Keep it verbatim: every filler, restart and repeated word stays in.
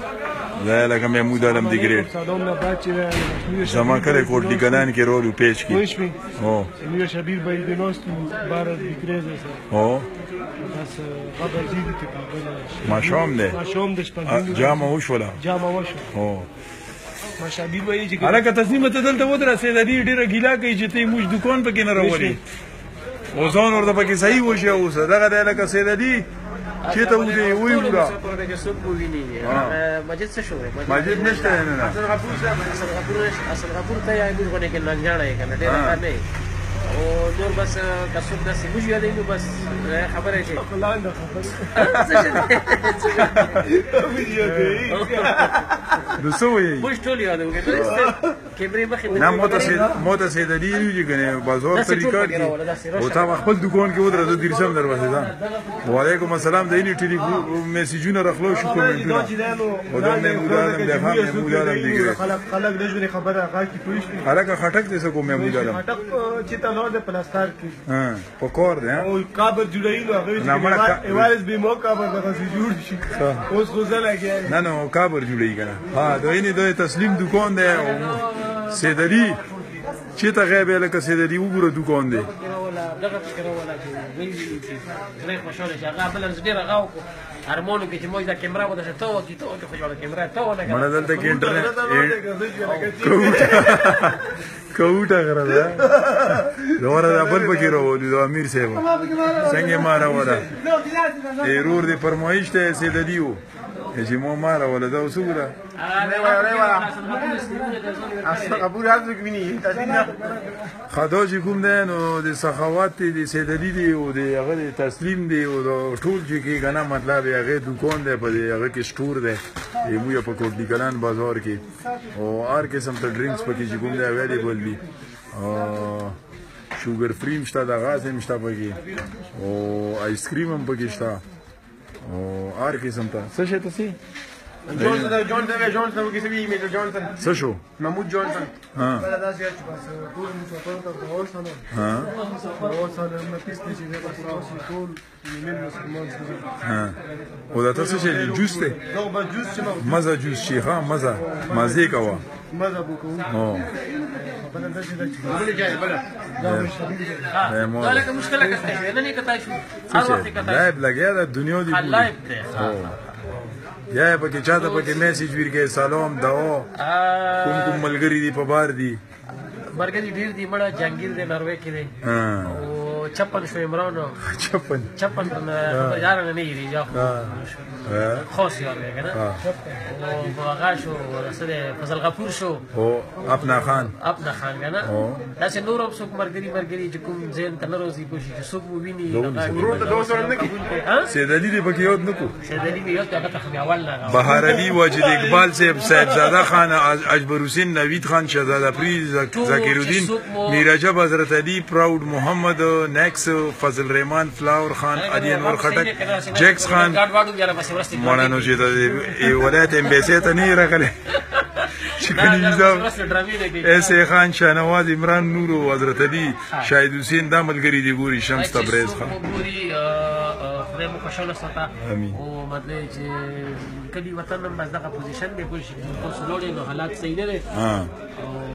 دا لکه محمود عالم دی ګریډ زما کله کوټلی کلان کې رول پیش کی او Emir Shabir bei de nostru bara di creze. او Bas خبر زیدی تقریبا. ماشوم دی ماشوم د شپږ جامه وشوله جامه وشو. او ما شابیر وایي چې هغه تسلیم ته دلته ودرسه د دې ډیره ګیلا کوي چې ته موږ دکان پکې نه راوړي او ځان ورته پکې صحیح وشه اوس دغه د لکه سید علي چې ته ودی وی ورا مسجد څه شو مسجد نشته نه اصل غفور اصل غفور اصل غفور ته یې موږ باندې کې لنګاړه یې کنه ډېر نه او نور بس کسب داسې موږ یادې نو بس خبره شي خلان ده خبره نو څه وایي موږ ټول یادو کې کیمرې مخې نه موته سید موته سید علي یې کنه بازار طریقه دي او تا خپل دکان کې ودرته درسم دروازه ده وعلیکم السلام د اینی ټلیفون میسجونه راخلو شو کومنټونه او دا محمود عالم د خام محمود عالم دی خلک خلک د خبره هغه کې پوښتنه هغه خټک دې څه کوم محمود عالم خټک چې ته نو د پلاستر کې ها پکور دی او کابر جوړایي نو هغه چې ایوالز به مو کابر دغه جوړ شي اوس خو زه لګیا نه نه کابر جوړی کنه ها دا اینی د تسلیم دکان دی سید علي چې ته غیب لکه سید علي وګوره دکان دی دغه فکر ولا چې وی زه خوشاله شه هغه بل ډیر غاو هرمونو کې چې موږ د کیمرا ودا ته تو چې تو کې خوشاله کیمرا ته ونه مړه دلته کې انټرنیټ کوټه غره ده دوره د بل پکې راوړي د امیر صاحب څنګه ما راوړه ایرور دی فرمایش ته سید علي و چې مو ما راوړه دا وسوره خدا چې کوم دی نو د سخاوت دی سید علي دی او د هغه تسلیم دی او ټول چې کې کنه مطلب هغه دکان دی په هغه کې سٹور دی یمو په کوټلی کلان بازار کې او هر قسم ته ډرینکس پکې چې کوم دی اویلیبل دي شوګر فري مشته د غاز هم مشته پکې او آیس کریم هم پکې شته او هر قسم ته څه شي ته سي جونسون جونسون جونسون کې سوي میټر جونسون څه شو محمود جونسون ها دا داسې چې بس ټول مسافر ته اور سره ها اور سره مې پېستې چې دا بس ټول یمن مسلمان سره ها او دا څه شي جوس ته دا به جوس چې مزه جوس شي ها مزه مزه کوا مزه وکړو او بل دا چې بل جاي بل دا مشکل دا لکه مشکل کته نه نه کته شو هر وخت کته لایب لګیا د دنیا دی لایب دی یا پکې چاته پکې میسج ورکې سلام دعا کوم کوم ملګری دی په بار دی مرګري ډیر دی مړه جنگیر دی نروې کې دی او چپن شو عمران چپن چپن یار نه نه یری یا خاص یار دی کنه او هغه شو رسول فضل غفور شو او اپنا خان اپنا خان کنه دا چې نور هم څوک مرګري مرګري چې کوم زین ته ناروزي کوشي چې څوک وویني سید علي دی پکې یاد نکو سید علي یو ته هغه اول نه بهار علي واجد اقبال صاحب صاحبزاده خان اجبر حسین نوید خان شهزاده پری ذکر الدین میرجب حضرت علی پراود محمد نیکس فضل رحمان فلاور خان علی انور خټک جیکس خان مولانا چې د ولایت امبیسی ته نه راغلی شکلی نظام ایسے خان شاهنواز عمران نور او حضرت علی شاهد حسین دا ملګری دی ګوري شمس تبریز خان خدای مو خوشاله ساته امين او مطلب چې کلی وطن هم بس دغه پوزیشن دی ګوري چې تاسو لوړې نو حالات صحیح نه دي